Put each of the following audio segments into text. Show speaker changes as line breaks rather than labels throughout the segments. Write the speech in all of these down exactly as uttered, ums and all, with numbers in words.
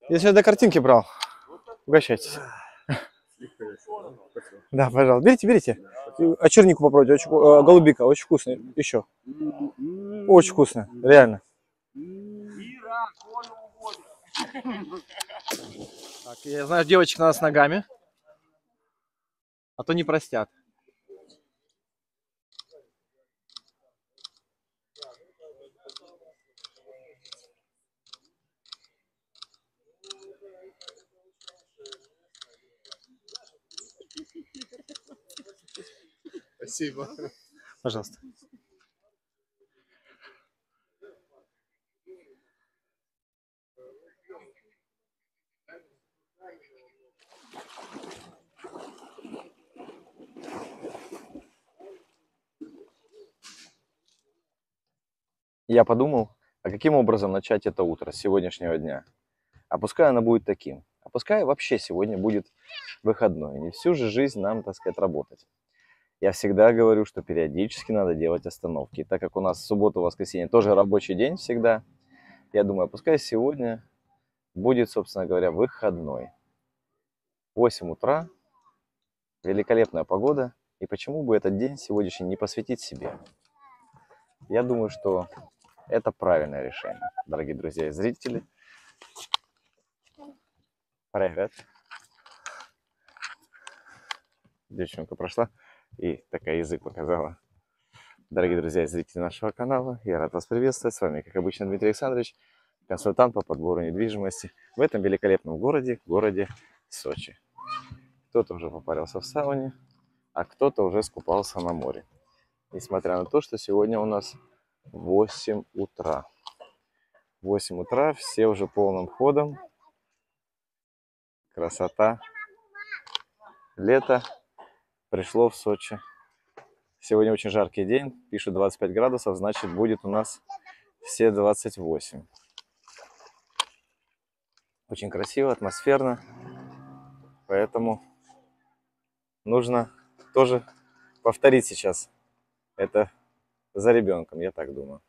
Я сейчас до картинки брал. Угощайтесь. Да, пожалуйста. Берите, берите. А чернику попробуйте. Очень, э, голубика, очень вкусный. Еще. Очень вкусно, реально. Так, я знаю, девочек надо с ногами. А то не простят.
Спасибо.
Пожалуйста. Я подумал, а каким образом начать это утро с сегодняшнего дня? А пускай оно будет таким. А пускай вообще сегодня будет выходной. Не всю же жизнь нам, так сказать, работать. Я всегда говорю, что периодически надо делать остановки. И так как у нас суббота, воскресенье тоже рабочий день всегда, я думаю, пускай сегодня будет, собственно говоря, выходной. восемь утра, великолепная погода. И почему бы этот день сегодняшний не посвятить себе? Я думаю, что это правильное решение, дорогие друзья и зрители. Привет. Девчонка прошла и такая язык показала. Дорогие друзья и зрители нашего канала, я рад вас приветствовать. С вами, как обычно, Дмитрий Александрович, консультант по подбору недвижимости в этом великолепном городе, городе Сочи. Кто-то уже попарился в сауне, а кто-то уже скупался на море. Несмотря на то, что сегодня у нас восемь утра. восемь утра, все уже полным ходом. Красота. Лето пришло в Сочи. Сегодня очень жаркий день, пишут двадцать пять градусов, значит будет у нас все двадцать восемь. Очень красиво, атмосферно, поэтому нужно тоже повторить сейчас это за ребенком, я так думаю.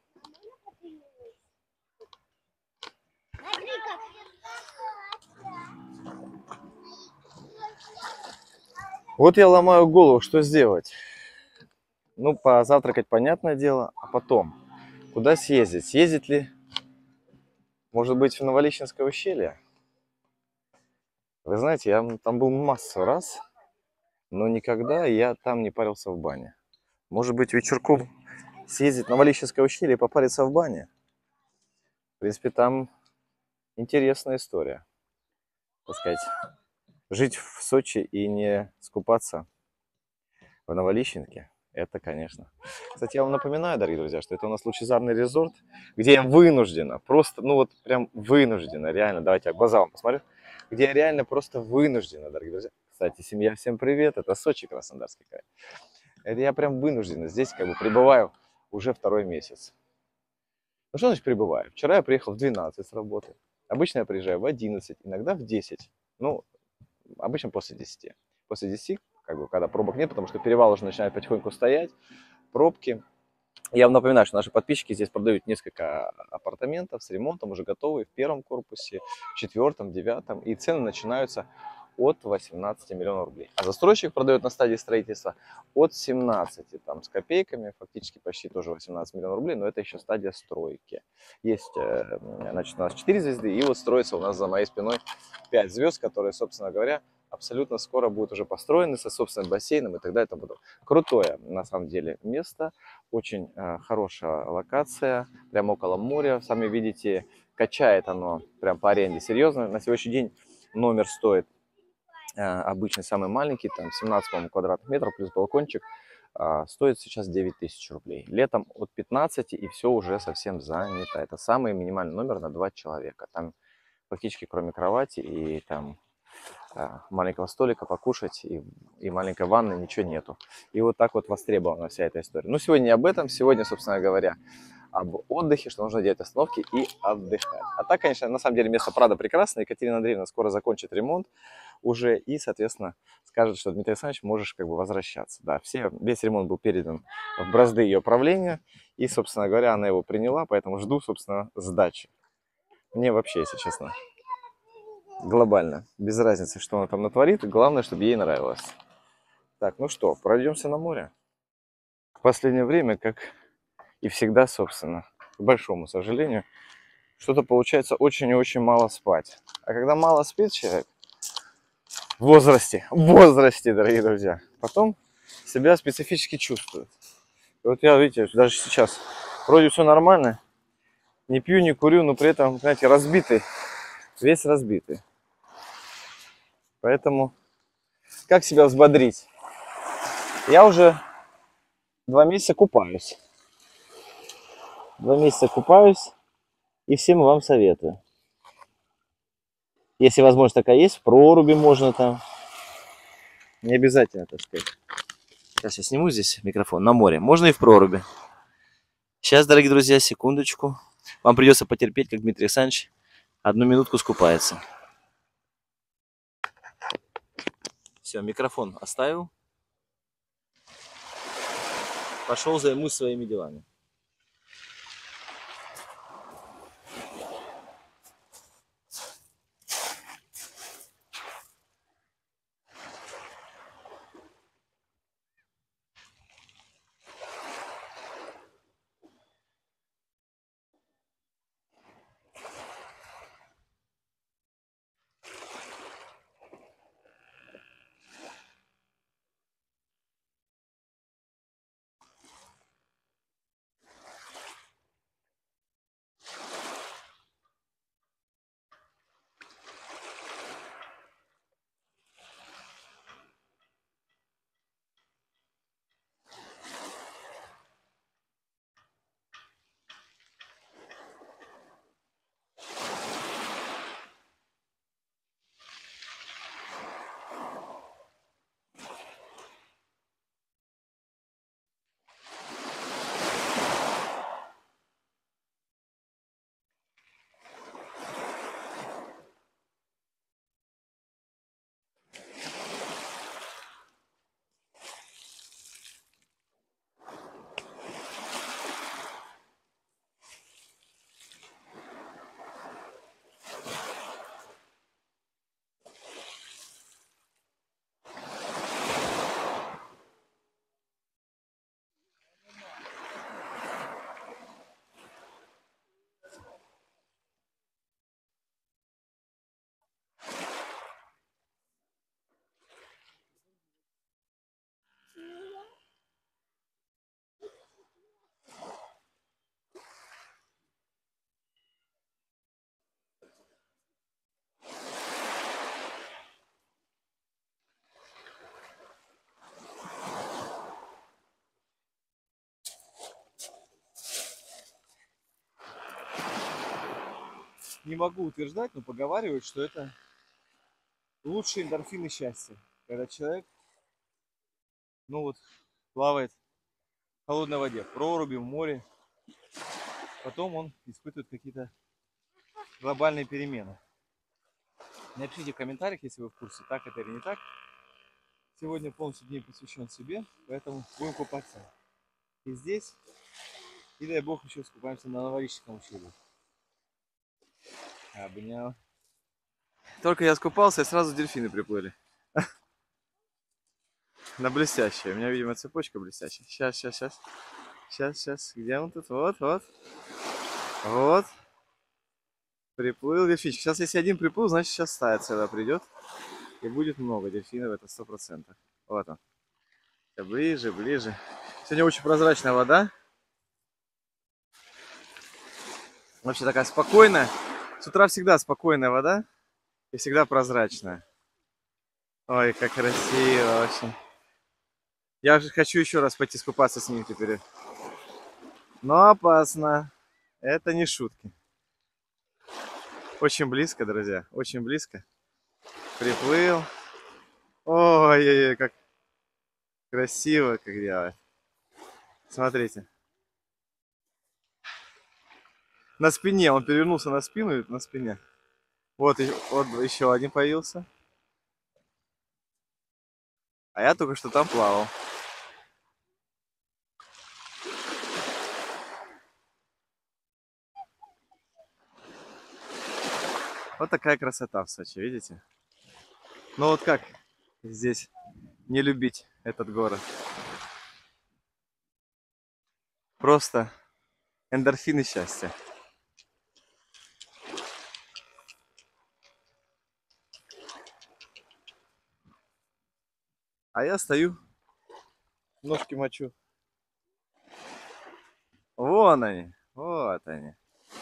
Вот я ломаю голову, что сделать. Ну, позавтракать, понятное дело, а потом, куда съездить? Съездить ли, может быть, в Новолищенское ущелье? Вы знаете, я там был массу раз, но никогда я там не парился в бане. Может быть, вечерком съездить в Новолищенское ущелье и попариться в бане? В принципе, там интересная история. Так сказать, жить в Сочи и не скупаться в Новолищенке, это, конечно. Кстати, я вам напоминаю, дорогие друзья, что это у нас лучезарный резорт, где я вынуждена, просто, ну вот прям вынуждена, реально, давайте я глаза вам посмотрю, где я реально просто вынуждена, дорогие друзья. Кстати, семья, всем привет, это Сочи, Краснодарский край. Это я прям вынуждена, здесь как бы пребываю уже второй месяц. Ну что значит прибываю? Вчера я приехал в двенадцать с работы. Обычно я приезжаю в одиннадцать, иногда в десять. Ну, обычно после десяти. После десяти, как бы, когда пробок нет, потому что перевал уже начинает потихоньку стоять, пробки. Я вам напоминаю, что наши подписчики здесь продают несколько апартаментов с ремонтом, уже готовые в первом корпусе, в четвертом, девятом. И цены начинаются от восемнадцати миллионов рублей. А застройщик продает на стадии строительства от семнадцати там, с копейками, фактически почти тоже восемнадцать миллионов рублей, но это еще стадия стройки. Есть, значит, у нас четыре звезды, и вот строится у нас за моей спиной пять звезд, которые, собственно говоря, абсолютно скоро будут уже построены со собственным бассейном и так далее. Это будет крутое, на самом деле, место, очень э, хорошая локация, прямо около моря. Сами видите, качает оно прям по аренде серьезно. На сегодняшний день номер стоит э, обычный, самый маленький, там семнадцать, по-моему, квадратных метров плюс балкончик, э, стоит сейчас девять тысяч рублей. Летом от пятнадцати, и все уже совсем занято. Это самый минимальный номер на два человека. Там фактически кроме кровати и там маленького столика покушать и, и маленькой ванны ничего нету. И вот так вот востребована вся эта история. Ну, сегодня не об этом. Сегодня, собственно говоря, об отдыхе, что нужно делать остановки и отдыхать. А так, конечно, на самом деле место правда прекрасное. Екатерина Андреевна скоро закончит ремонт уже и, соответственно, скажет, что Дмитрий Александрович, можешь как бы возвращаться. Да, все, весь ремонт был передан в бразды ее правления. И, собственно говоря, она его приняла, поэтому жду, собственно, сдачи. Мне вообще, если честно, глобально. Без разницы, что она там натворит. Главное, чтобы ей нравилось. Так, ну что, пройдемся на море. В последнее время, как и всегда, собственно, к большому сожалению, что-то получается очень и очень мало спать. А когда мало спит человек, в возрасте, в возрасте, дорогие друзья, потом себя специфически чувствует. И вот я, видите, даже сейчас вроде все нормально, не пью, не курю, но при этом, знаете, разбитый, весь разбитый. Поэтому как себя взбодрить? Я уже два месяца купаюсь. Два месяца купаюсь и всем вам советую. Если возможность такая есть, в проруби можно там. Не обязательно, так сказать. Сейчас я сниму здесь микрофон на море. Можно и в проруби. Сейчас, дорогие друзья, секундочку. Вам придется потерпеть, как Дмитрий Александрович одну минутку скупается. Все, микрофон оставил. Пошел займусь своими делами. Не могу утверждать, но поговаривают, что это лучшие эндорфины счастья. Когда человек, ну вот, плавает в холодной воде, в проруби, в море. Потом он испытывает какие-то глобальные перемены. Напишите в комментариях, если вы в курсе, так это или не так. Сегодня полностью день посвящен себе, поэтому будем купаться и здесь, и дай бог еще скупаемся на Новорижском ущелье. Обнял. Только я скупался, и сразу дельфины приплыли. На блестящее. У меня, видимо, цепочка блестящая. Сейчас, сейчас, сейчас. Сейчас, сейчас. Где он тут? Вот, вот. Вот. Приплыл дельфинчик. Сейчас, если один приплыл, значит, сейчас стая целая придет. И будет много дельфинов, это сто процентов. Вот он. Все ближе, ближе. Сегодня очень прозрачная вода. Вообще такая спокойная. С утра всегда спокойная вода. И всегда прозрачная. Ой, как красиво очень. Я же хочу еще раз пойти скупаться с ним теперь. Но опасно. Это не шутки. Очень близко, друзья. Очень близко. Приплыл. Ой-ой-ой, как красиво, как делает. Смотрите. На спине. Он перевернулся на спину и на спине. Вот, вот еще один появился. А я только что там плавал. Вот такая красота в Сочи, видите? Ну вот как здесь не любить этот город? Просто эндорфины счастья. А я стою, ножки мочу. Вон они, вот они.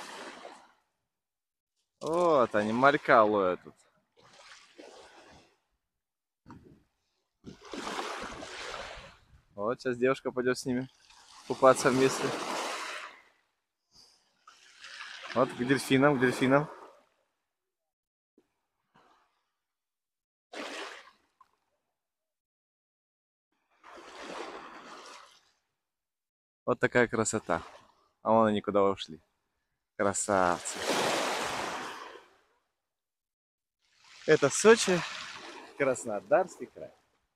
Вот они, малька ловят тут. Вот сейчас девушка пойдет с ними купаться вместе. Вот к дельфинам, к дельфинам. Вот такая красота. А вон они куда ушли. Красавцы. Это Сочи, Краснодарский край.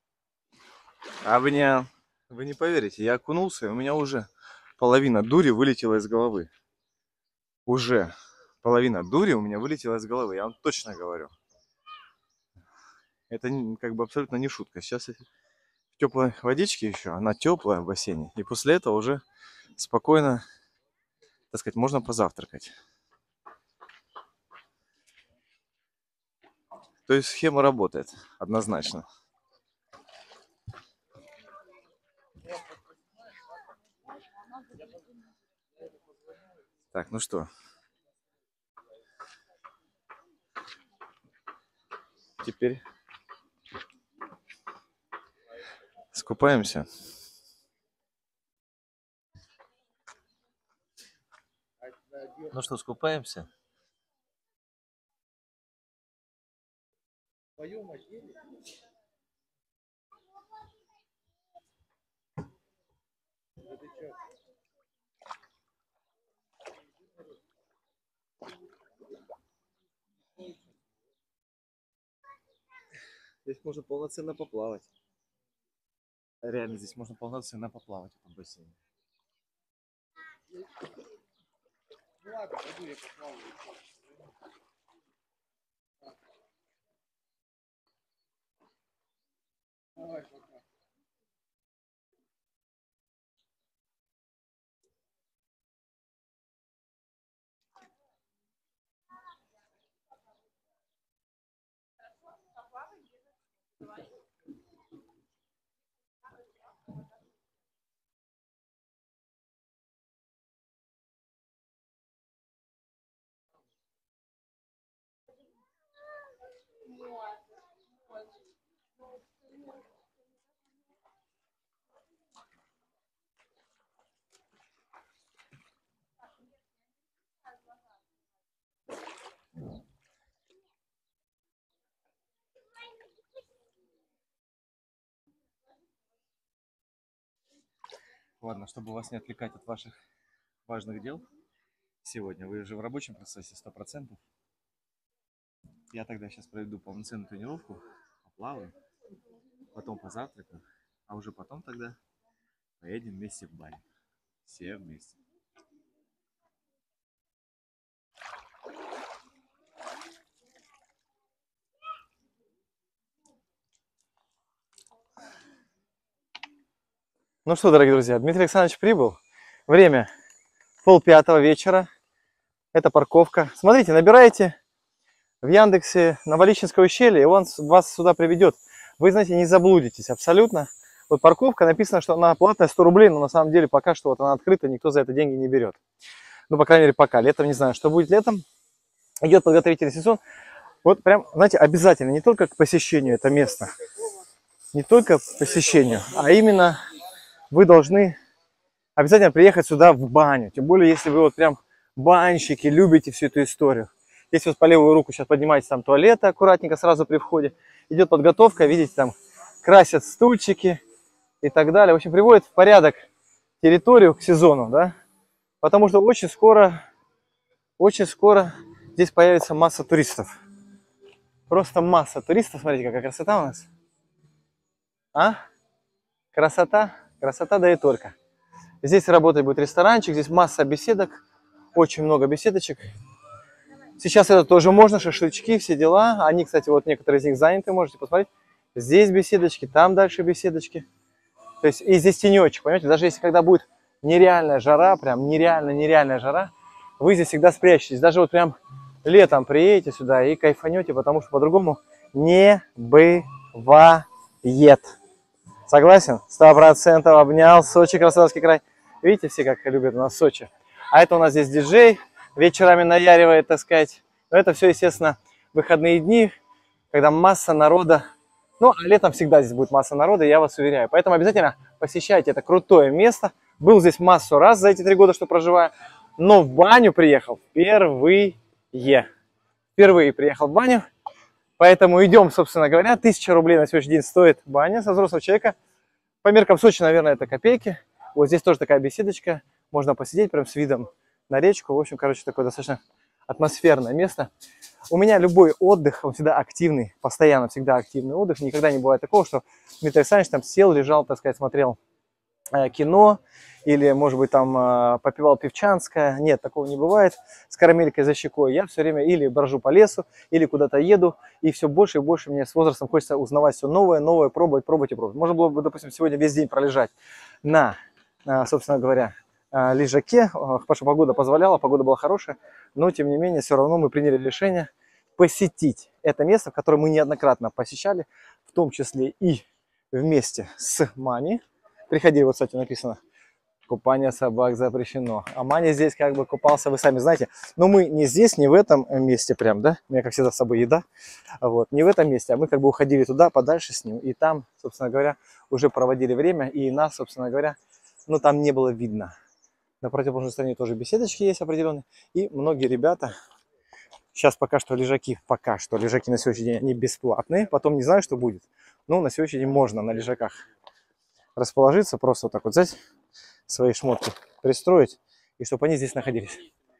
Обнял. Вы не поверите, я окунулся, и у меня уже половина дури вылетела из головы. Уже половина дури у меня вылетела из головы, я вам точно говорю. Это как бы абсолютно не шутка. Сейчас в теплой водичке еще, она теплая в бассейне. И после этого уже спокойно, так сказать, можно позавтракать. То есть схема работает однозначно. Так, ну что. Теперь скупаемся. Ну что, скупаемся? Здесь можно полноценно поплавать. Реально, здесь можно полноценно поплавать в этом бассейне. Ну ладно, пойду я поплаваю. Давай, пока. Ладно, чтобы вас не отвлекать от ваших важных дел сегодня, вы уже в рабочем процессе сто процентов. Я тогда сейчас проведу полноценную тренировку, поплаваю, потом позавтракаю, а уже потом тогда поедем вместе в Бали. Все вместе. Ну что, дорогие друзья, Дмитрий Александрович прибыл. Время полпятого вечера. Это парковка. Смотрите, набираете в Яндексе Новоличинское ущелье, и он вас сюда приведет. Вы, знаете, не заблудитесь абсолютно. Вот парковка, написано, что она платная сто рублей, но на самом деле пока что вот она открыта, никто за это деньги не берет. Ну, по крайней мере, пока. Летом не знаю, что будет летом. Идет подготовительный сезон. Вот прям, знаете, обязательно, не только к посещению это место, не только к посещению, а именно вы должны обязательно приехать сюда в баню. Тем более, если вы вот прям банщики, любите всю эту историю. Здесь вот по левую руку сейчас поднимаетесь, там туалеты аккуратненько сразу при входе. Идет подготовка, видите, там красят стульчики и так далее. В общем, приводит в порядок территорию к сезону, да. Потому что очень скоро, очень скоро здесь появится масса туристов. Просто масса туристов. Смотрите, какая красота у нас. А? Красота? Красота, да и только. Здесь работать будет ресторанчик, здесь масса беседок, очень много беседочек. Сейчас это тоже можно, шашлычки, все дела. Они, кстати, вот некоторые из них заняты, можете посмотреть. Здесь беседочки, там дальше беседочки. То есть и здесь тенечек, понимаете? Даже если когда будет нереальная жара, прям нереально-нереальная жара, вы здесь всегда спрячетесь. Даже вот прям летом приедете сюда и кайфанете, потому что по-другому не бывает. Согласен? Сто процентов обнял. Сочи, Краснодарский край. Видите, все как любят у нас Сочи. А это у нас здесь диджей. Вечерами наяривает, так сказать. Но это все, естественно, выходные дни, когда масса народа. Ну, а летом всегда здесь будет масса народа, я вас уверяю. Поэтому обязательно посещайте это крутое место. Был здесь массу раз за эти три года, что проживаю. Но в баню приехал впервые. Впервые приехал в баню. Поэтому идем, собственно говоря. Тысяча рублей на сегодняшний день стоит баня со взрослого человека. По меркам Сочи, наверное, это копейки. Вот здесь тоже такая беседочка. Можно посидеть прям с видом на речку. В общем, короче, такое достаточно атмосферное место. У меня любой отдых, он всегда активный, постоянно всегда активный отдых. Никогда не бывает такого, что Дмитрий Александрович там сел, лежал, так сказать, смотрел э, кино или, может быть, там э, попивал пивчанское. Нет, такого не бывает. С карамелькой за щекой. Я все время или брожу по лесу, или куда-то еду. И все больше и больше мне с возрастом хочется узнавать все новое, новое, пробовать, пробовать и пробовать. Можно было бы, допустим, сегодня весь день пролежать на, э, собственно говоря, лежаке, потому что погода позволяла, погода была хорошая, но тем не менее все равно мы приняли решение посетить это место, которое мы неоднократно посещали, в том числе и вместе с Мани. Приходили, вот, кстати, написано, купание собак запрещено. А Маня здесь как бы купался, вы сами знаете, но мы не здесь, не в этом месте прям, да, у меня, как всегда, с собой еда, вот, не в этом месте, а мы как бы уходили туда, подальше с ним, и там, собственно говоря, уже проводили время, и нас, собственно говоря, ну, там не было видно. На противоположной стороне тоже беседочки есть определенные. И многие ребята, сейчас пока что лежаки, пока что лежаки на сегодняшний день, они бесплатные. Потом не знаю, что будет. Но на сегодняшний день можно на лежаках расположиться. Просто вот так вот взять, свои шмотки пристроить. И чтобы они здесь находились.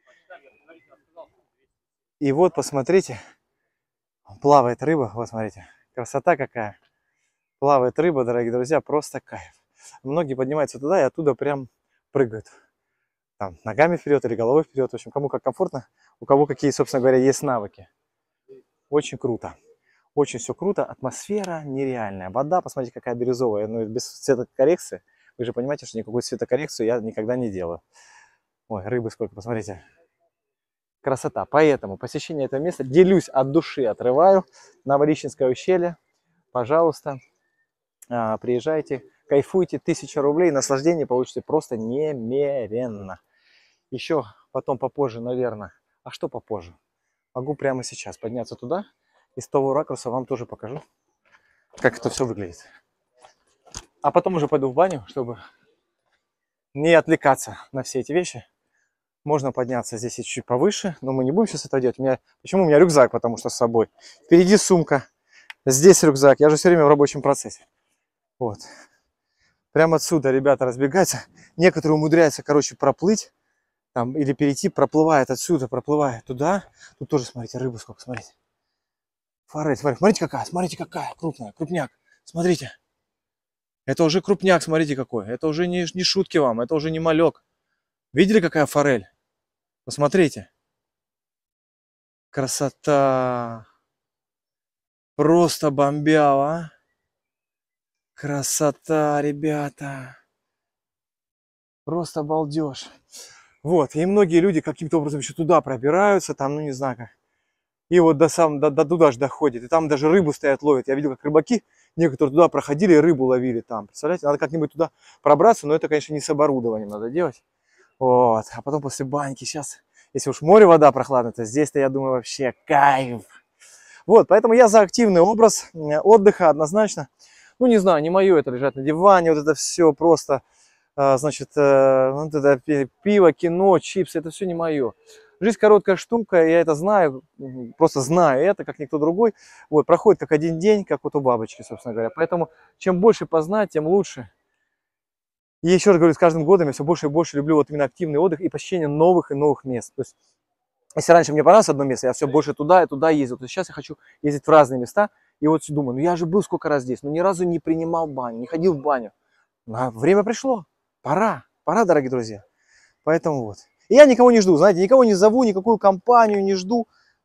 И вот посмотрите, плавает рыба. Вот смотрите, красота какая. Плавает рыба, дорогие друзья, просто кайф. Многие поднимаются туда и оттуда прям прыгают. Там, ногами вперед или головой вперед, в общем, кому как комфортно, у кого какие, собственно говоря, есть навыки. Очень круто. Очень все круто. Атмосфера нереальная. Вода, посмотрите, какая бирюзовая. Ну, без цветокоррекции. Вы же понимаете, что никакой цветокоррекцию я никогда не делаю. Ой, рыбы сколько, посмотрите. Красота. Поэтому посещение этого места, делюсь от души, отрываю. Новореченское ущелье. Пожалуйста, приезжайте. Кайфуйте, тысяча рублей, наслаждение получите просто немеренно. Еще потом попозже, наверное. А что попозже? Могу прямо сейчас подняться туда и с того ракурса вам тоже покажу, как это все выглядит. А потом уже пойду в баню, чтобы не отвлекаться на все эти вещи. Можно подняться здесь чуть повыше, но мы не будем сейчас это делать. У меня... Почему у меня рюкзак? Потому что с собой. Впереди сумка, здесь рюкзак. Я же все время в рабочем процессе. Вот. Прямо отсюда ребята разбегаются. Некоторые умудряются, короче, проплыть там, или перейти, проплывает отсюда, проплывает туда. Тут тоже, смотрите, рыбу сколько, смотрите. Форель, смотрите, смотрите какая, смотрите какая, крупная, крупняк. Смотрите. Это уже крупняк, смотрите какой. Это уже не, не шутки вам, это уже не малек. Видели, какая форель? Посмотрите. Красота. Просто бомбява, а? Красота, ребята. Просто балдеж. Вот, и многие люди каким-то образом еще туда пробираются, там, ну не знаю как. И вот до, сам, до, до туда же доходит. И там даже рыбу стоят, ловят. Я видел, как рыбаки некоторые туда проходили и рыбу ловили там. Представляете, надо как-нибудь туда пробраться, но это, конечно, не с оборудованием надо делать. Вот, а потом после баньки сейчас, если уж море вода прохладная, то здесь-то, я думаю, вообще кайф. Вот, поэтому я за активный образ отдыха однозначно. Ну, не знаю, не мое это лежать на диване, вот это все просто, значит, вот это пиво, кино, чипсы, это все не мое. Жизнь короткая штука, я это знаю, просто знаю это, как никто другой. Вот, проходит как один день, как вот у бабочки, собственно говоря. Поэтому, чем больше познать, тем лучше. И еще раз говорю, с каждым годом я все больше и больше люблю вот именно активный отдых и посещение новых и новых мест. То есть, если раньше мне понравилось одно место, я все больше туда и туда ездил, то сейчас я хочу ездить в разные места. И вот думаю, ну я же был сколько раз здесь, но ни разу не принимал баню, не ходил в баню. А время пришло, пора, пора, дорогие друзья. Поэтому вот. И я никого не жду, знаете, никого не зову, никакую компанию не жду.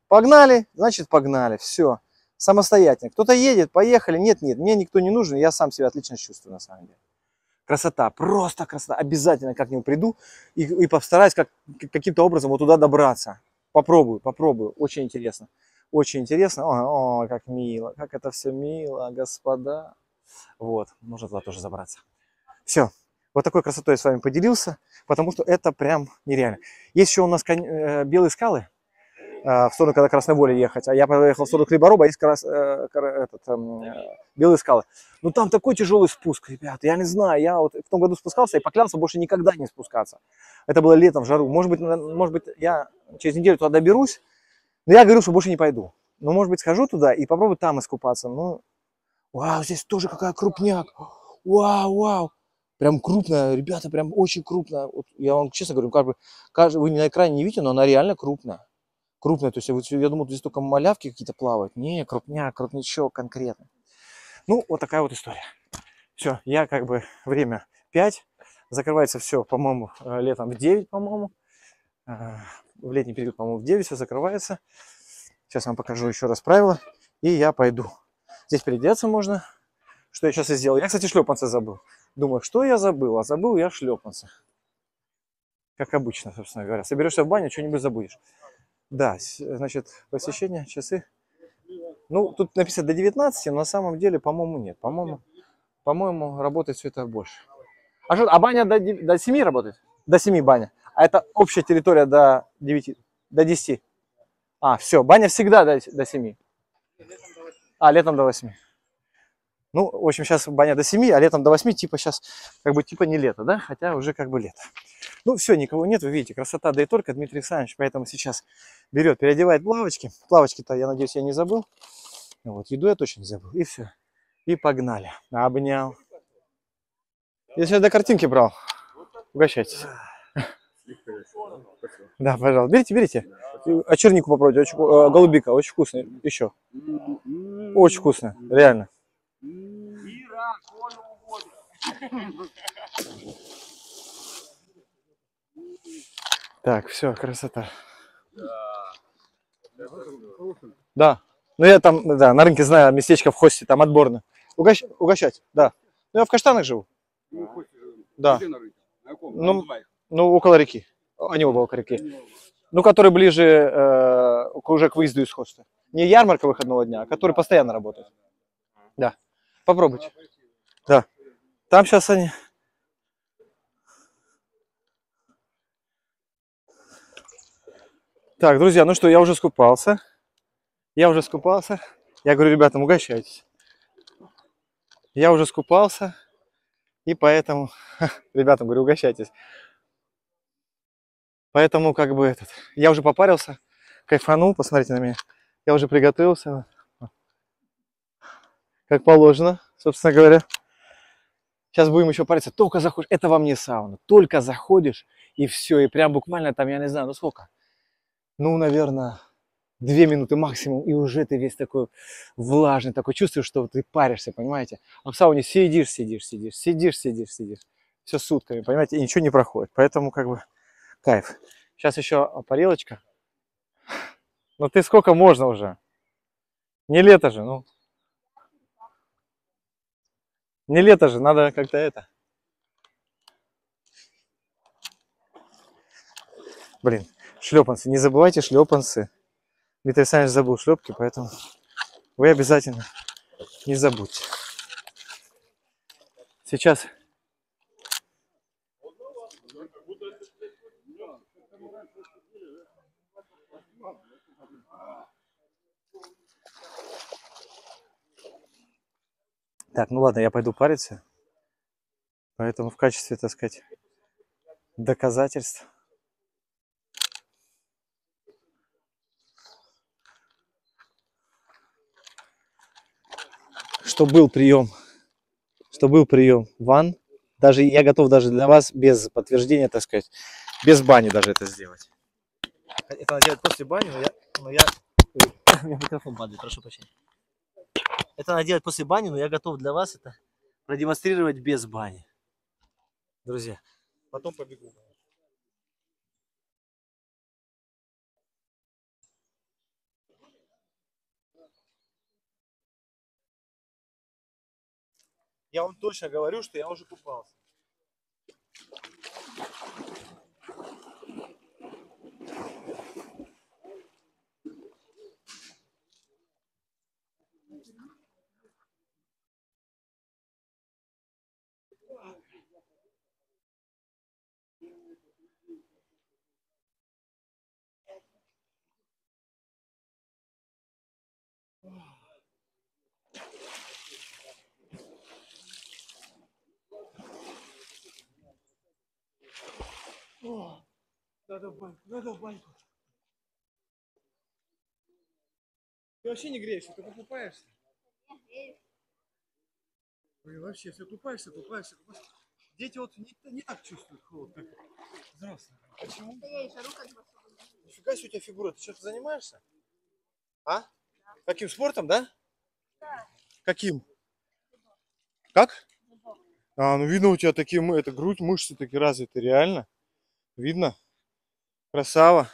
Погнали, значит погнали, все. Самостоятельно. Кто-то едет, поехали, нет, нет, мне никто не нужен, я сам себя отлично чувствую на самом деле. Красота, просто красота. Обязательно как-нибудь приду и, и постараюсь как, каким-то образом вот туда добраться. Попробую, попробую, очень интересно. Очень интересно. О, о, как мило, как это все мило, господа. Вот, можно туда тоже забраться. Все, вот такой красотой я с вами поделился, потому что это прям нереально. Есть еще у нас кон... э, белые скалы, в сторону, когда Красной Воли ехать, а я поехал в сторону Хлебороба, есть крас... этот, э, белые скалы. Ну там такой тяжелый спуск, ребята, я не знаю, я вот в том году спускался и поклялся больше никогда не спускаться. Это было летом в жару, может быть, может быть я через неделю туда доберусь, но я говорю, что больше не пойду. Ну, может быть, схожу туда и попробую там искупаться. Ну, вау, здесь тоже какая крупняк, вау, вау. Прям крупная, ребята, прям очень крупная. Вот я вам честно говорю, как бы, каждый, вы на экране не видите, но она реально крупная. Крупная, то есть я думал, здесь только малявки какие-то плавают. Не, крупняк, крупничок конкретно. Ну, вот такая вот история. Все, я как бы время пять. Закрывается все, по-моему, летом в девять, по-моему. В летний период, по-моему, в девять все закрывается. Сейчас вам покажу еще раз правила. И я пойду. Здесь переодеться можно. Что я сейчас и сделал. Я, кстати, шлепанцы забыл. Думаю, что я забыл? А забыл я шлепанцы. Как обычно, собственно говоря. Соберешься в баню, что-нибудь забудешь. Да, значит, посещение, часы. Ну, тут написано до девятнадцати, но на самом деле, по-моему, нет. По-моему, по-моему, работает все это больше. А что, а баня до, до семи работает? До семи баня. А это общая территория до девяти, до десяти. А, все, баня всегда до, до семи. А, летом до восьми. Ну, в общем, сейчас баня до семи, а летом до восьми, типа сейчас, как бы, типа не лето, да? Хотя уже как бы лето. Ну, все, никого нет, вы видите, красота, да и только Дмитрий Александрович, поэтому сейчас берет, переодевает плавочки. Плавочки-то, я надеюсь, я не забыл. Вот, еду я точно не забыл. И все. И погнали. Обнял. Я сейчас до картинки брал. Угощайтесь. Да, пожалуйста. Берите, берите. А чернику попробуйте. Очень, э, голубика, очень вкусно. Еще. Очень вкусно, реально. Так, все, красота. Да. Ну я там, да, на рынке знаю, местечко в Хосте, там отборно. Угощ... Угощать, да. Ну я в Каштанах живу. Да. Ну, ну, около реки. Они оба около реки. Ну, который ближе э, уже к выезду из Хоста. Не ярмарка выходного дня, а который постоянно работает. Да. Попробуйте. Да. Там сейчас они... Так, друзья, ну что, я уже скупался. Я уже скупался. Я говорю, ребятам, угощайтесь. Я уже скупался. И поэтому... Ребятам говорю, угощайтесь. Поэтому, как бы, этот... Я уже попарился, кайфанул, посмотрите на меня. Я уже приготовился. Как положено, собственно говоря. Сейчас будем еще париться. Только заходишь, это вам не сауна. Только заходишь, и все. И прям буквально там, я не знаю, ну сколько? Ну, наверное, две минуты максимум. И уже ты весь такой влажный, такой чувствуешь, что ты паришься, понимаете? А в сауне сидишь, сидишь, сидишь, сидишь, сидишь, сидишь. Все сутками, понимаете? И ничего не проходит. Поэтому, как бы, кайф. Сейчас еще парилочка. Ну ты сколько можно уже? Не лето же, ну. Не лето же, надо как-то это. Блин, шлепанцы. Не забывайте шлепанцы. Дмитрий Александрович забыл шлепки, поэтому вы обязательно не забудьте. Сейчас. Так, ну ладно, я пойду париться. Поэтому в качестве, так сказать, доказательств. Что был прием, что был прием ванн. Даже я готов даже для вас без подтверждения, так сказать, без бани даже это сделать. Это надо делать после бани, но я, но я... У меня микрофон падает, прошу прощения. Это надо делать после бани, но я готов для вас это продемонстрировать без бани. Друзья, потом побегу. Я вам точно говорю, что я уже купался. О, надо в баньку, надо в баньку. Ты вообще не греешься, ты покупаешься? Блин, вообще, все купаешься, купаешься, купаешься. Дети вот не, не так чувствуют холод, как взрослые. Почему?
Да я и жару как бы особо не
Нифига себе у тебя фигура, ты что-то занимаешься? А? Каким спортом, да?
Да.
Каким? Как?
люблю.
А, ну видно у тебя такие, мы- это грудь, мышцы такие развиты, реально. Видно? Красава.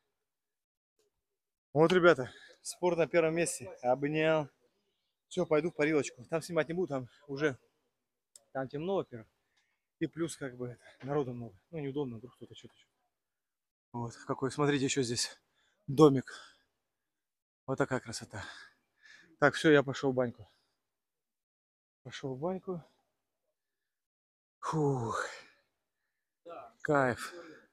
Вот, ребята, спорт на первом месте. Обнял. Все, пойду в парилочку. Там снимать не буду, там уже там темно, во-первых. И плюс как бы это, народу много. Ну, неудобно, вдруг кто-то что-то. Вот, какой, смотрите, еще здесь домик. Вот такая красота. Так, все, я пошел в баньку. Пошел в баньку. Фух. Кайф.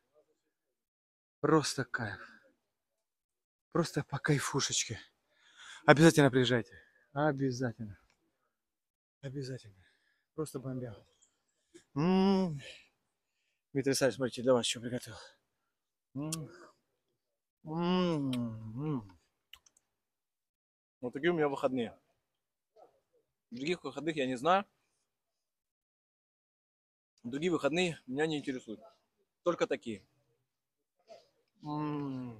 Просто кайф. Просто по кайфушечке. Обязательно приезжайте. Обязательно. Обязательно. Просто бомбя. М-м-м. Дмитрий Александрович, смотрите, для вас что приготовил. М-м-м. Вот такие у меня выходные. Других выходных я не знаю. Другие выходные меня не интересуют. Только такие. М.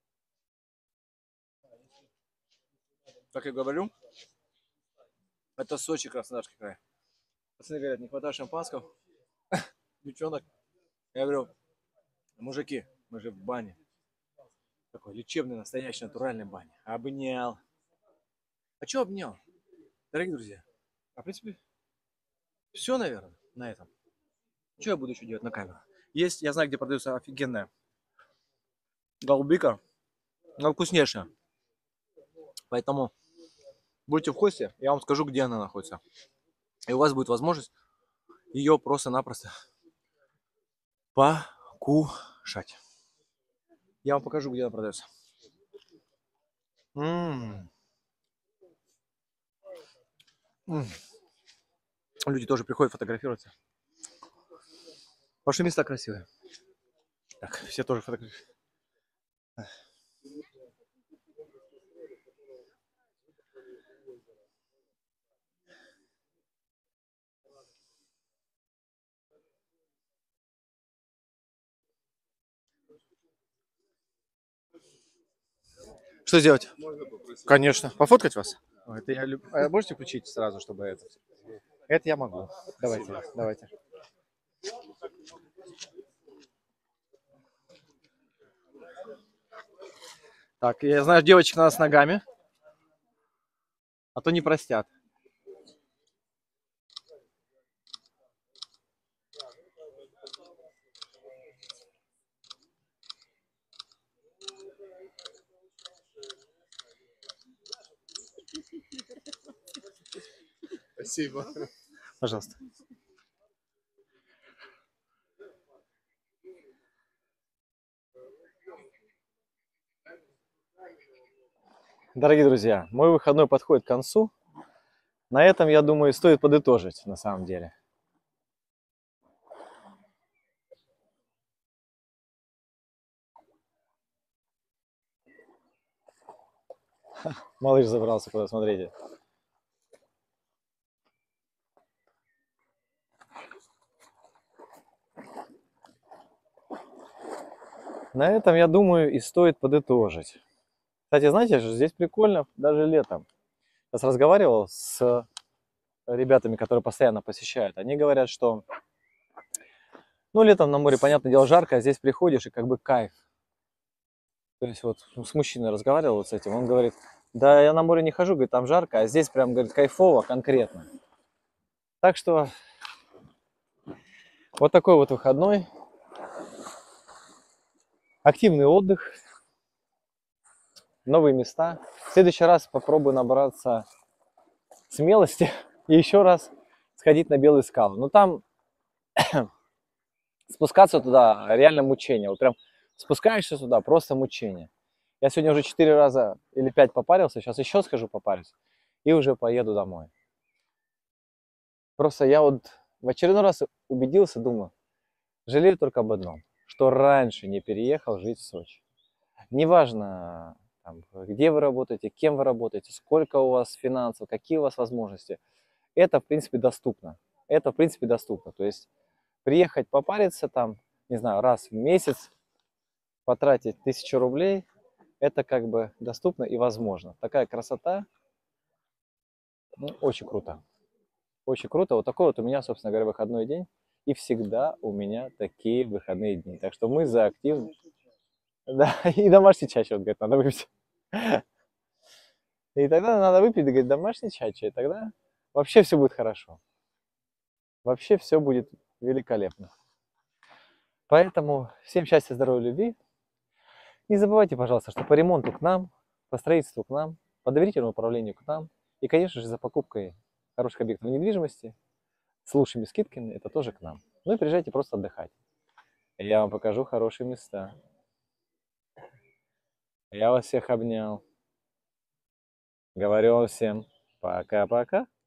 Как я говорю, это Сочи, Краснодарский край. Пацаны говорят, не хватает шампанского. Девчонок. Я говорю, мужики, мы же в бане. Такой лечебный, настоящий, натуральный бане. Обнял. А что обнял? Дорогие друзья, а в принципе все, наверное, на этом. Что я буду еще делать на камеру? Есть, я знаю, где продается офигенная голубика, но вкуснейшая. Поэтому будете в гости, я вам скажу, где она находится. И у вас будет возможность ее просто-напросто покушать. Я вам покажу, где она продается. М-м. М. Люди тоже приходят фотографироваться. Ваши места красивые. Так, все тоже фотографируют. Что сделать? Конечно. Пофоткать вас? Это я люб... а можете включить сразу, чтобы это? Это я могу. Давайте, давайте. Так, я знаю, девочек надо с ногами, а то не простят.
Спасибо.
Пожалуйста. Дорогие друзья, мой выходной подходит к концу. На этом, я думаю, стоит подытожить, на самом деле. Малыш забрался куда, смотрите. На этом, я думаю, и стоит подытожить. Кстати, знаете, что здесь прикольно даже летом. Я разговаривал с ребятами, которые постоянно посещают. Они говорят, что ну, летом на море, понятное дело, жарко, а здесь приходишь и как бы кайф. То есть вот с мужчиной разговаривал вот с этим, он говорит, да я на море не хожу, говорит, там жарко, а здесь прям, говорит, кайфово конкретно.
Так что вот такой вот выходной. Активный отдых, новые места. В следующий раз попробую набраться смелости и еще раз сходить на Белые скалы. Но там спускаться туда реально мучение. Вот прям спускаешься туда, просто мучение. Я сегодня уже четыре раза или пять попарился, сейчас еще схожу попарюсь и уже поеду домой. Просто я вот в очередной раз убедился, думаю, жалею только об одном, что раньше не переехал жить в Сочи. Неважно, там, где вы работаете, кем вы работаете, сколько у вас финансов, какие у вас возможности. Это, в принципе, доступно. Это, в принципе, доступно. То есть приехать попариться там, не знаю, раз в месяц, потратить тысячу рублей, это как бы доступно и возможно. Такая красота, ну, очень круто. Очень круто. Вот такой вот у меня, собственно говоря, выходной день. И всегда у меня такие выходные дни. Так что мы за активность. Да, и домашний чай, вот, говорит, надо выпить. И тогда надо выпить, говорит, домашний чай, и тогда вообще все будет хорошо. Вообще все будет великолепно. Поэтому всем счастья, здоровья, любви. Не забывайте, пожалуйста, что по ремонту к нам, по строительству к нам, по доверительному управлению к нам. И, конечно же, за покупкой хороших объектов недвижимости с лучшими скидками, это тоже к нам. Ну и приезжайте просто отдыхать. Я вам покажу хорошие места. Я вас всех обнял. Говорю вам всем пока-пока.